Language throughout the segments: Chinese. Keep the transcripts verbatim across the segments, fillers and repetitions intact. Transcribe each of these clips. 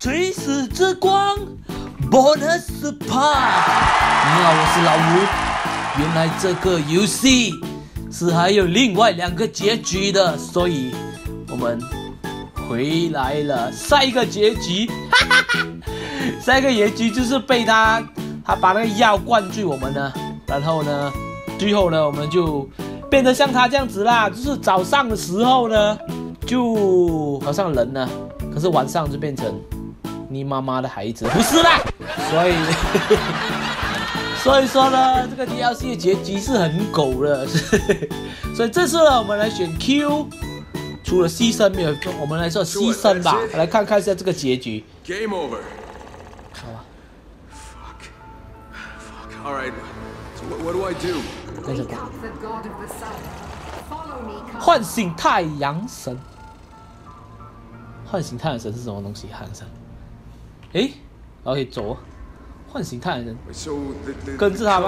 垂死之光 Bonus Part。你好，我是老吴。原来这个游戏是还有另外两个结局的，所以我们回来了。下一个结局，哈哈哈，下一个结局就是被他他把那个药灌醉我们呢，然后呢，最后呢，我们就变得像他这样子啦，就是早上的时候呢，就好像人呢，可是晚上就变成你妈妈的孩子，不是啦，所以。所以说呢，这个 D L C 的结局是很狗的，所以这次呢，我们来选 Q， 除了牺牲没有，我们来说牺牲吧，来看看一下这个结局。 Game over。 好吧。 Fuck. Fuck. All right. So what, what do I do? 那什么？唤醒太阳神。唤醒太阳神是什么东西？太阳神。诶，然后可以走。唤醒太阳人，跟着他吧。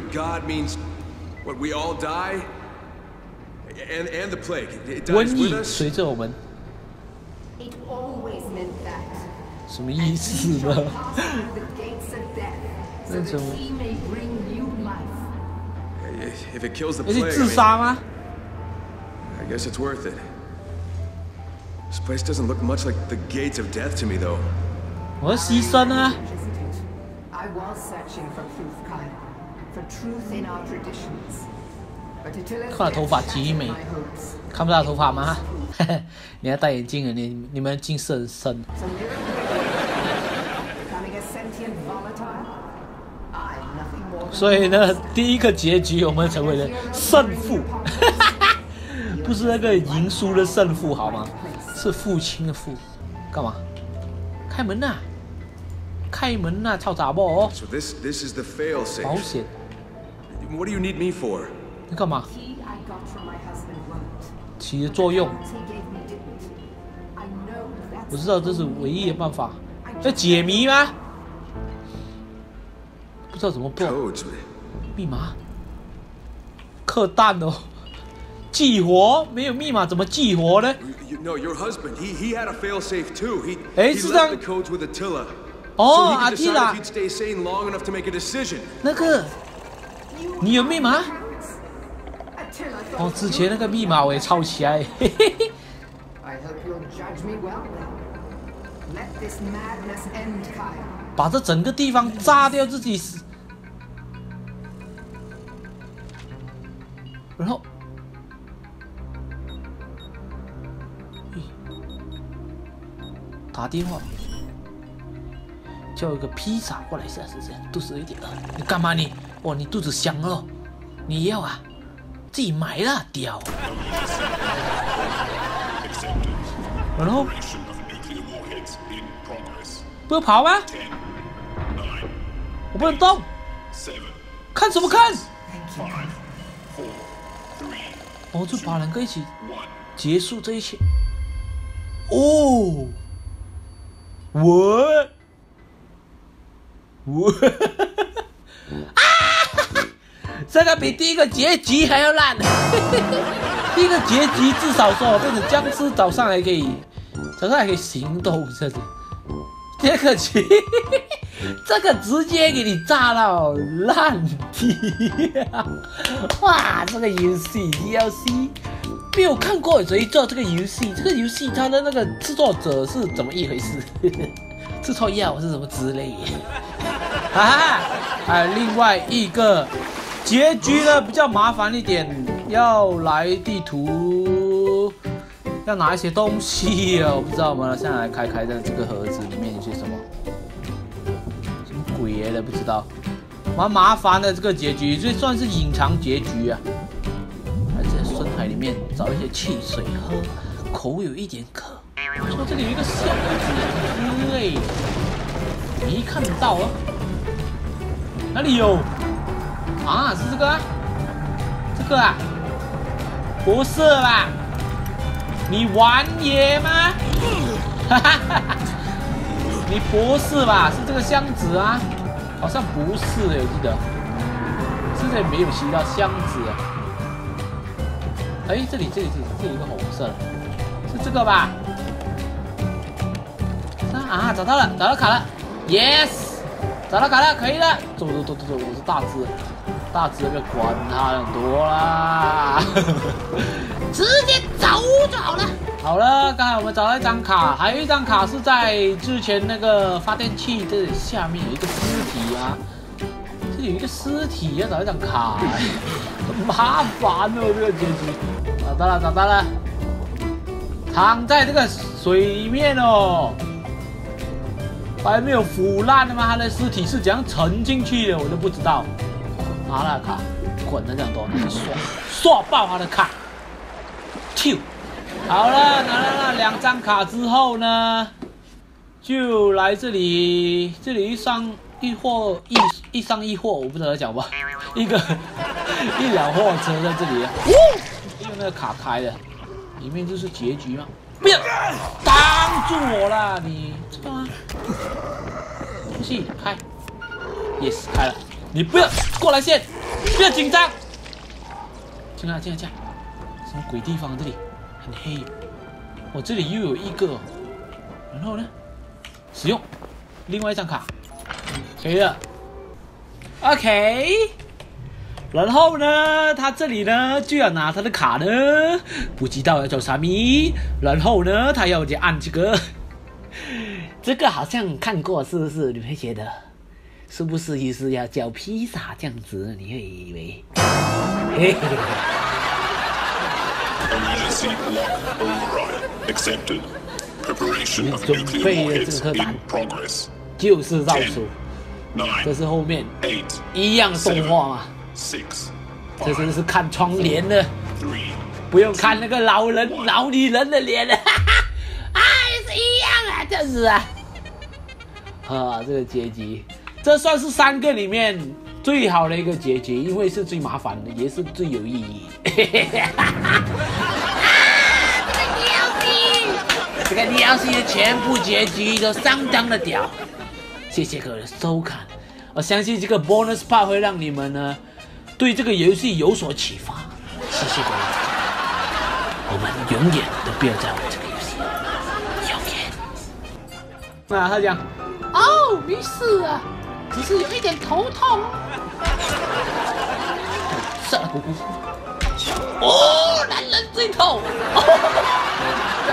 瘟疫随着我们，什么意思呢？那什么？要去自杀吗？ I guess it's worth it. This place doesn't look much like the gates of death to me, though. 我要牺牲啊！ I was searching for truth, Kyle, for truth in our traditions. But Attila's 看他头发极美，看不到头发吗？你要戴眼镜啊！你你们近视很深。所以呢，第一个结局我们成为了胜负，不是那个赢输的胜负好吗？是父亲的父。干嘛？开门呐、啊！ 开门呐、啊，操杂波哦！ So this this is the fail safe. 保险。 What do you need me for? 你干嘛？起的作用。我知道这是唯一的办法。要解谜吗？不知道怎么做。密码。克弹哦。激活没有密码怎么激活呢？ No, your husband. He he had a fail safe too. He he left the codes with Attila. 哦，阿提拉，那个，你有密码？哦，之前那个密码我也抄起来。嘿嘿嘿。把这整个地方炸掉自己死，然后，打电话。 叫一个披萨过来一下，是不是？肚子有点饿，你干嘛你？哦，你肚子香哦，你要啊？自己买啦，屌！然后不要跑吗？我不能动。看什么看？我就把两个一起结束这一切。哦，我。 我啊！这个比第一个结局还要烂。第一个结局至少说我变成僵尸，早上还可以，早上还可以行动，这是。这个结，这个直接给你炸到烂掉！哇，这个游戏 D L C 没有看过谁做这个游戏？这个游戏它的那个制作者是怎么一回事？吃错药是什么之类的？哈哈，还有另外一个结局呢，比较麻烦一点，要来地图，要拿一些东西啊，我不知道，我们现在来开开的这个盒子里面有些什么，什么鬼爷的不知道，蛮麻烦的这个结局，这算是隐藏结局啊。还在深海里面找一些汽水喝，口有一点渴。说这里有一个小子之类的，没看到啊。 哪里有？啊，是这个、啊？这个啊？不是吧？你玩野吗？哈哈哈哈！你不是吧？是这个箱子啊？好像不是，我记得。现在没有吸到箱子。哎，这里这里这里这里有一个红色的，是这个吧？啊， 啊，找到了，找到卡了 ，yes， 找到卡了，可以了。走走走走走，我是大只，大只不要管他很多啦，直接走就好了。好了，刚才我们找到一张卡，还有一张卡是在之前那个发电器这里下面有一个尸体啊，这里有一个尸体要找一张卡，很麻烦哦，这个结局。找到了，找到了。躺在这个水里面哦，还没有腐烂的吗？他的尸体是怎样沉进去的？我都不知道。拿了卡，滚了这样多，刷刷爆他的卡。跳，好了，拿到了两张卡之后呢，就来这里，这里一上一货一一上一货，我不知道讲吧，一个一辆货车在这里，哦，用那个卡开的。里面就是结局嘛！不要挡住我啦！你这个吗？不是，开 ，yes， 开了。你不要过来先，不要紧张。进来，进来，进来！什么鬼地方？这里很黑。我这里又有一个，然后呢，使用另外一张卡，可以了。OK。然后呢，他这里呢就要拿他的卡呢，不知道要叫啥咪。然后呢，他要去按这个，这个好像看过，是不是？你会觉得是不是意思要叫披萨这样子？你会以为？嘿嘿。 Emergency lock override accepted. Preparation of 准 nuclear 备的 warheads 这个弹 in progress. 就是绕出， Nine, 这是后面 eight, 一样的动画嘛。 six, 这真是看窗帘的， three, 不用看那个老人、老女人的脸了，哈哈，啊，是一样啊，这是啊，啊，这个结局，这算是三个里面最好的一个结局，因为是最麻烦的，也是最有意义。啊，这个 D L C 的全部结局都相当的屌，谢谢各位的收看，我相信这个 bonus part 会让你们呢。对这个游戏有所启发，谢谢各位，我们永远都不要再玩这个游戏，永远。那他讲，哦，没事啊，只是有一点头痛。傻姑姑，哦，男人最痛。